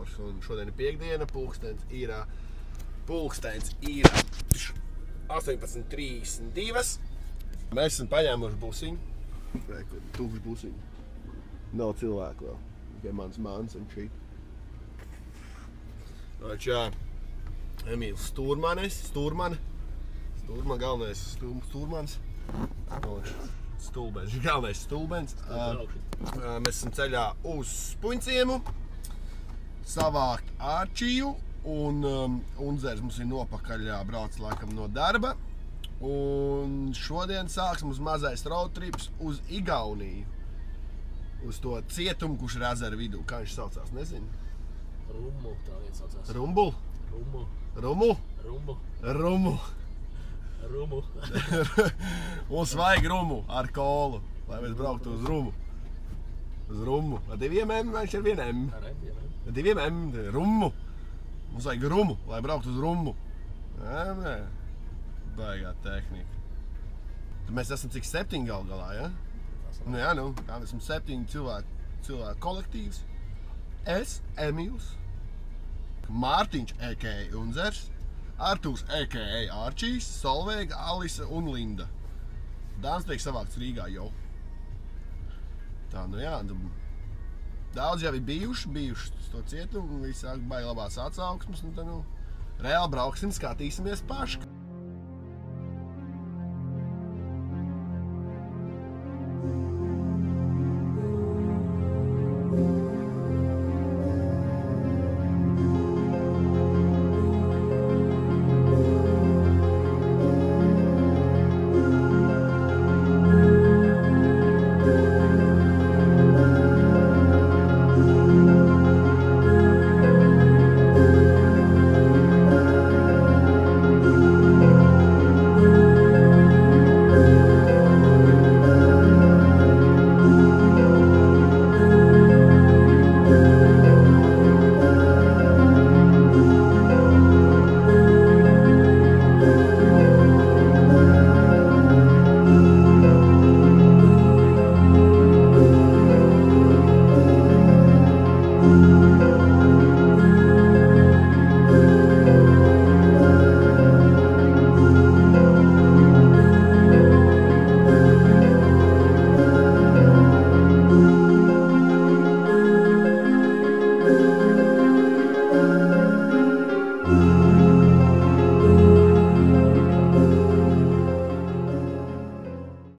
Un šodien ir piekdiena, pulkstens ir 18:32. Mēs esam paņēmuši busiņu. Tūkstoši busiņu. Nav cilvēku vēl. Tikai mans māns un šī. Jā, Emīls Stūrmane, galvenais Stūrmans. Stulbens, galvenais stulbens. Mēs esam ceļā uz Puņciemu, savākt ārčiju, un Unzers mums ir nopakaļ brauc laikam no darba. Un šodien sāks mums mazais roadtrips uz Igauniju. Uz to cietumu, kurš ir ezera vidū. Kā viņš saucās, nezinu? Rumu, tā viens saucās. Rumbul? Rumu? Rumu. Mums vajag rumu ar kolu, lai mēs brauktu uz Rumu. Uz Rumu. Ar 2 M, vai viņš ir 1 M? Ar 2 M, Rumu. Mums vajag rumu, lai brauktu uz Rumu. Nē. Baigā tehnika. Tad mēs esam cik 7 gal galā, ja? Nu jā, mēs esam 7 cilvēku kolektīvs. Es, Emīls, Mārtiņš, a.k.a. Unzers, Artūrs, a.k.a. Arčijs, Solveiga, Alisa un Linda. Dāns tiek savākts Rīgā jau. Tā, nu jā, daudz jau ir bijuši uz to cietumu, visi sāk baigi labās atsauksmes, un tad, reāli brauksim, skatīsimies paši.